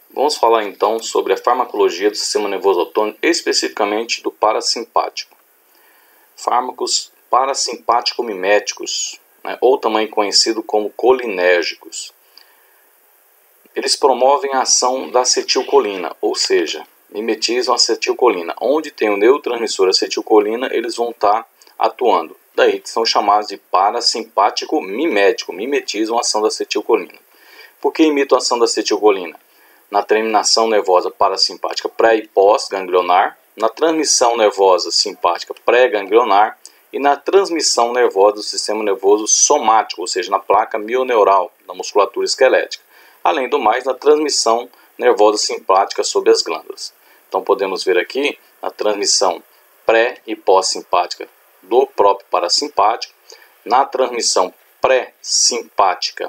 Vamos falar então sobre a farmacologia do sistema nervoso autônomo, especificamente do parasimpático. Fármacos parasimpático-miméticos, ou também conhecido como colinérgicos. Eles promovem a ação da acetilcolina, ou seja, mimetizam a acetilcolina. Onde tem o neurotransmissor acetilcolina, eles vão estar atuando. Daí são chamados de parasimpático-mimético, mimetizam a ação da acetilcolina. Por que imitam a ação da acetilcolina? Na terminação nervosa parasimpática pré e pós-ganglionar, na transmissão nervosa simpática pré-ganglionar e na transmissão nervosa do sistema nervoso somático, ou seja, na placa mioneural da musculatura esquelética. Além do mais, na transmissão nervosa simpática sobre as glândulas. Então podemos ver aqui a transmissão pré e pós-simpática do próprio parasimpático, na transmissão pré-simpática,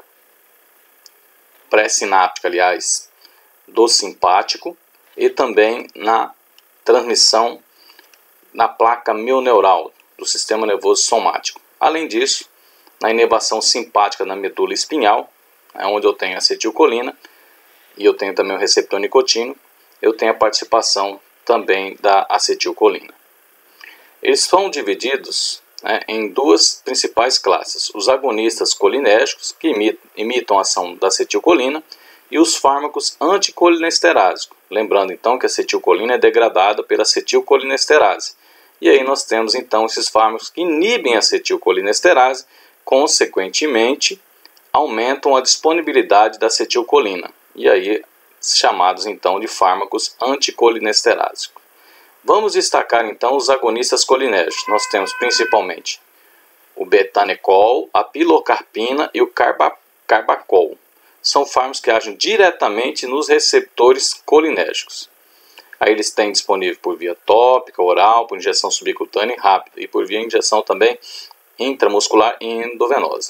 pré-sináptica, aliás, do simpático e também na transmissão na placa mioneural do sistema nervoso somático. Além disso, na inervação simpática na medula espinhal, onde eu tenho acetilcolina e eu tenho também o receptor nicotínico, eu tenho a participação também da acetilcolina. Eles são divididos em duas principais classes: os agonistas colinérgicos, que imitam a ação da acetilcolina, e os fármacos anticolinesterásicos. Lembrando então que a acetilcolina é degradada pela acetilcolinesterase. E aí nós temos então esses fármacos que inibem a acetilcolinesterase, consequentemente aumentam a disponibilidade da acetilcolina. E aí chamados então de fármacos anticolinesterásicos. Vamos destacar então os agonistas colinérgicos. Nós temos principalmente o betanecol, a pilocarpina e o carbacol. São fármacos que agem diretamente nos receptores colinérgicos. Aí eles têm disponível por via tópica, oral, por injeção subcutânea e rápida, e por via injeção também intramuscular e endovenosa.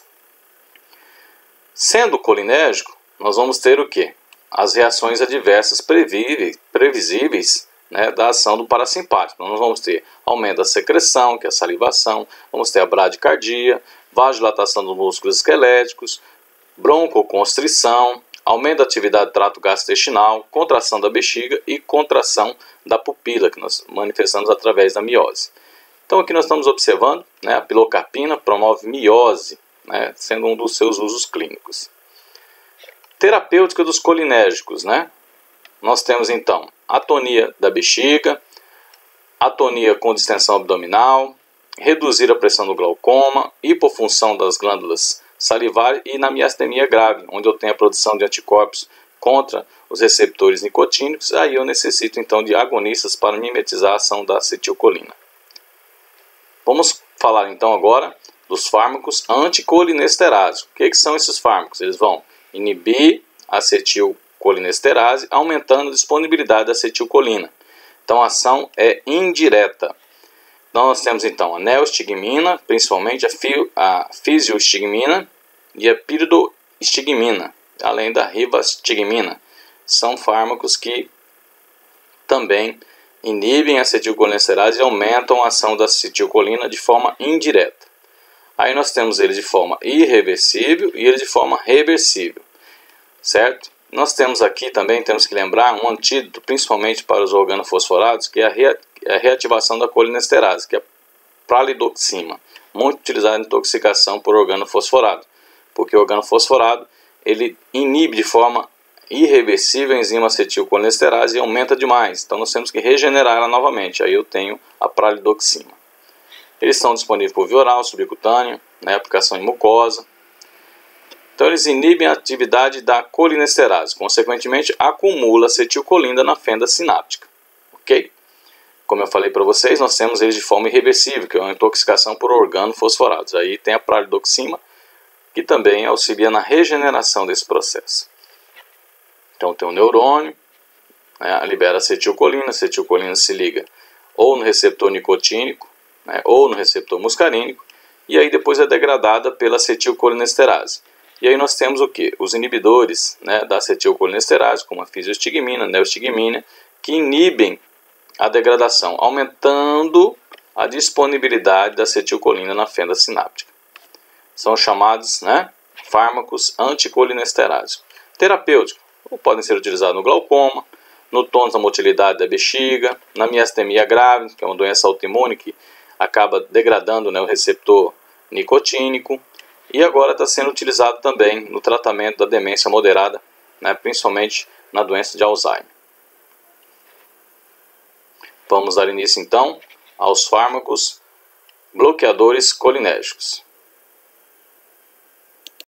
Sendo colinérgico, nós vamos ter o quê? As reações adversas previsíveis da ação do parasimpático. Então, nós vamos ter aumento da secreção, que é a salivação, vamos ter a bradicardia, vasodilatação dos músculos esqueléticos, broncoconstrição, aumento da atividade do trato gastrointestinal, contração da bexiga e contração da pupila, que nós manifestamos através da miose. Então aqui nós estamos observando, a pilocarpina promove miose, sendo um dos seus usos clínicos. Terapêutica dos colinérgicos, nós temos então atonia da bexiga, atonia com distensão abdominal, reduzir a pressão do glaucoma, hipofunção das glândulas salivar e na miastenia grave, onde eu tenho a produção de anticorpos contra os receptores nicotínicos. Aí eu necessito então de agonistas para mimetizar a ação da acetilcolina. Vamos falar então agora dos fármacos anticolinesterásicos. O que são esses fármacos? Eles vão inibir a acetilcolinesterase, aumentando a disponibilidade da acetilcolina. Então a ação é indireta. Nós temos então a neostigmina, principalmente a fisiostigmina e a piridoxigmina, além da rivastigmina. São fármacos que também inibem a acetilcolinesterase e aumentam a ação da acetilcolina de forma indireta. Aí nós temos eles de forma irreversível e eles de forma reversível, certo? Nós temos aqui também, temos que lembrar, um antídoto, principalmente para os organofosforados, que é a reativação da colinesterase, que é a pralidoxima, muito utilizada em intoxicação por organofosforado, porque o organofosforado ele inibe de forma irreversível a enzima acetilcolinesterase e aumenta demais, então nós temos que regenerar ela novamente. Aí eu tenho a pralidoxima. Eles estão disponíveis por via oral, subcutânea, aplicação em mucosa. Então eles inibem a atividade da colinesterase, consequentemente acumula acetilcolina na fenda sináptica. Ok? Como eu falei para vocês, nós temos eles de forma irreversível, que é uma intoxicação por organofosforados. Aí tem a pralidoxima, que também auxilia na regeneração desse processo. Então tem o neurônio, libera acetilcolina se liga ou no receptor nicotínico, ou no receptor muscarínico, e aí depois é degradada pela acetilcolinesterase. E aí nós temos o que? Os inibidores da acetilcolinesterase, como a fisiostigmina, a neostigmina, que inibem a degradação, aumentando a disponibilidade da acetilcolina na fenda sináptica. São chamados fármacos anticolinesterásicos. Terapêutico. ou podem ser utilizados no glaucoma, no tônus da motilidade da bexiga, na miastenia grave, que é uma doença autoimune que acaba degradando, né, o receptor nicotínico, e agora está sendo utilizado também no tratamento da demência moderada, né, principalmente na doença de Alzheimer. Vamos dar início então aos fármacos bloqueadores colinérgicos.